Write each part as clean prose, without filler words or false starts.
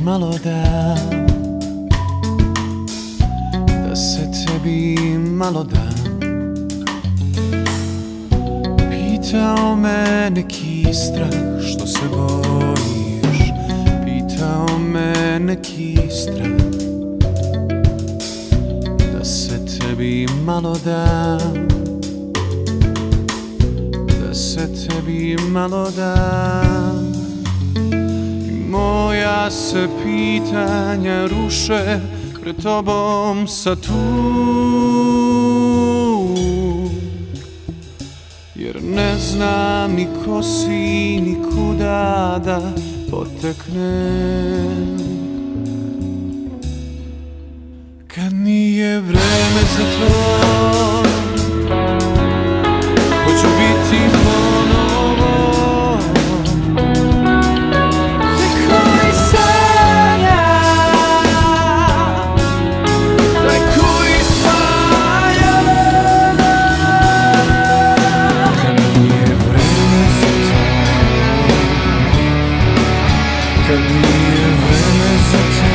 malo dam, da se tebi malo dam. Pitao me neki strah, što se bojiš, pitao me neki strah, da se tebi malo dam, da se tebi malo dam. I moja se pitanja ruše, pred tobom sad tu, jer ne znam ni ko si, ni kuda da poteknem. Kad nije vreme za to, hoću biti ponovo koji sanja, taj koji spaja. Kad nije vreme za to, kad nije vreme za to,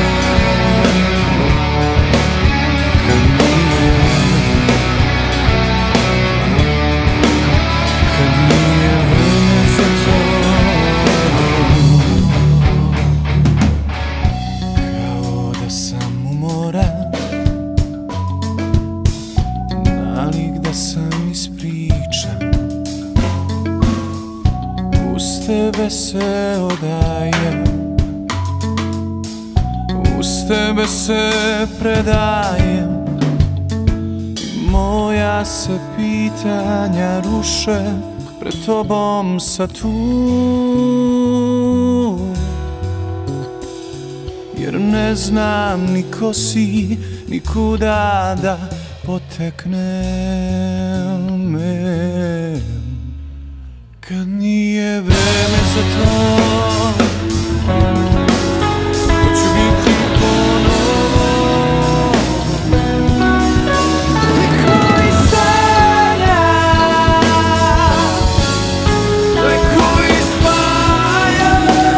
sam ispričan, uz tebe se odajem, uz tebe se predajem. Moja se pitanja ruše, pred tobom sad tu, jer ne znam ni ko si, ni kuda da poteknem. Kad nije vreme za to, hoću biti ponovo koji sanja, taj koji spaja.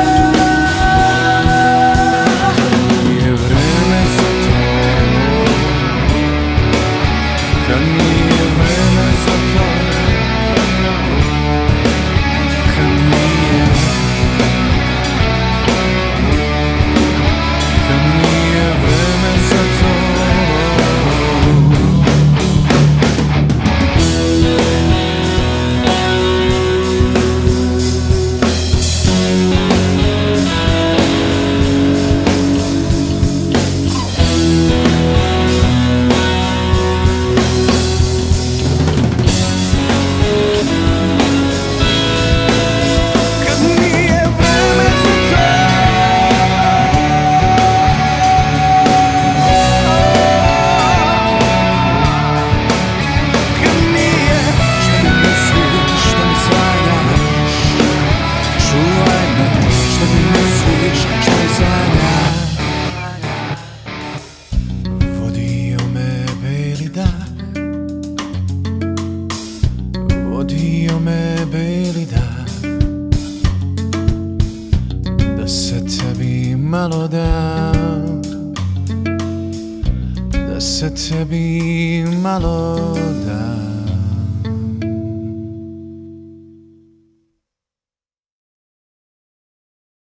Kad nije vreme za to, kad nije vreme za to, kad nije vreme za to. Vodio me beli dah, da se tebi malo dam, da se tebi malo dam.